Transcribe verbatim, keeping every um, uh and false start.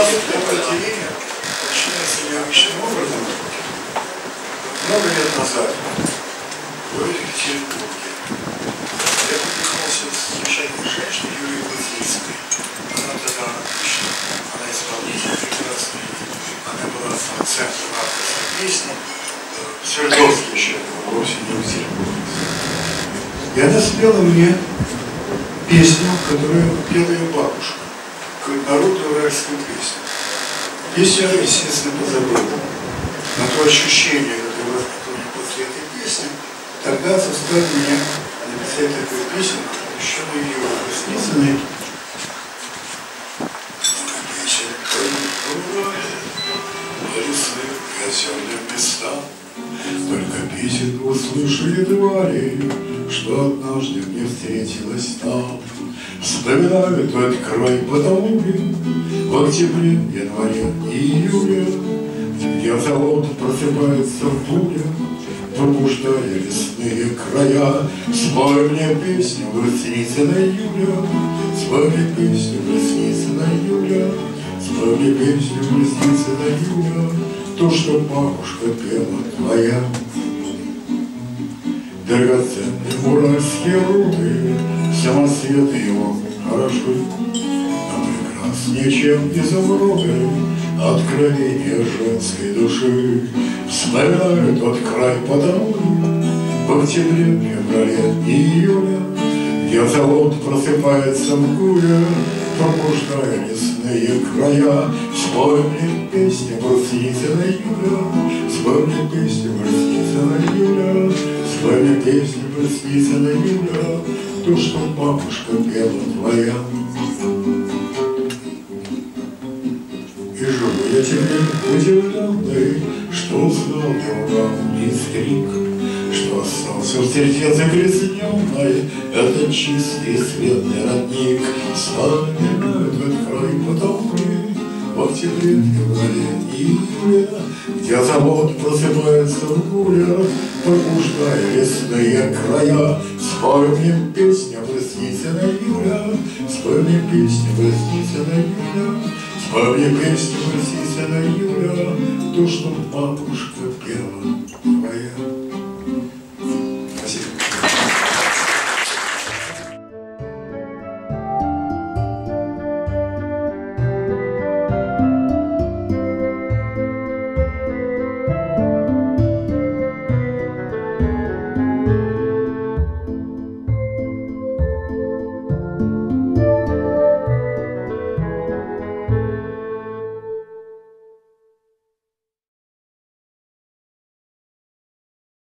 это отделение начинается необычным образом. Много лет назад в Екатеринбурге я познакомился с замечательной женщиной Юлией Кузнецкой. Она тогда отлично, она исполнитель прекрасный, она была центром авторской песни. Свердловский еще был, вовсе не Екатеринбург. И она спела мне песню, которую пела ее бабушка, какую-то народную уральскую песню. Песню я, естественно, позабыл. Но то ощущение, которое возникло после этой песни, тогда заставило меня написать такую песню, посвященную ее Кузнецкой. Озерным местам, только песен услышали твари, что однажды мне встретилась там. Вспоминаю тот край потому в октябре, январе и июле, где завод просыпается в буре, пробуждая лесные края. Спой мне песню Брусницына Юля, спой мне песню Брусницына Юля, спой мне песню Брусницына Юля, то, что бабушка пела твоя. Драгоценные уральские руды, самоцветы его хороши, но прекраснее, чем изумруды, откровение женской души. Вспоминаю тот край потому в октябре, феврале и июле, где завод просыпается в гуле, пробуждая лесные края. Спой мне песню Брусницына Юля, спой мне песню Брусницына Юля, спой мне песню Брусницына Юля, то, что бабушка пела твоя. И живу я теперь удивленный, что узнал я уравний стрик, что остался в сердце загрязненной этот чистый светлый родник. Вспоминаю этот край потому в октябре, феврале и июле, где завод просыпается в гуле, пробуждая лесные края. Спой мне песню Брусницына Юля, спой мне песню Брусницына Юля, спой мне песню Брусницына Юля, то, что бабушка пела твоя.